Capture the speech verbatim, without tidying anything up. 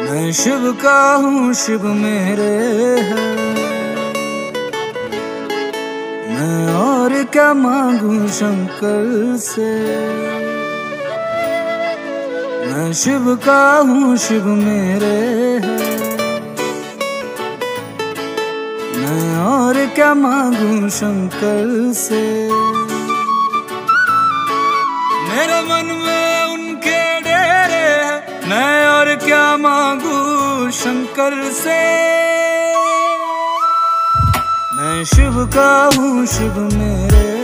मैं शिव का हूँ, शिव मेरे है। मैं और क्या मांगू शंकर से। मैं शिव का हूँ, शिव मेरे है। मैं और क्या मांगू शंकर से। मेरे मन में उनके डेरे हैं, मैं और क्या मांगू शंकर से। मैं शिव का हूँ, शिव मेरे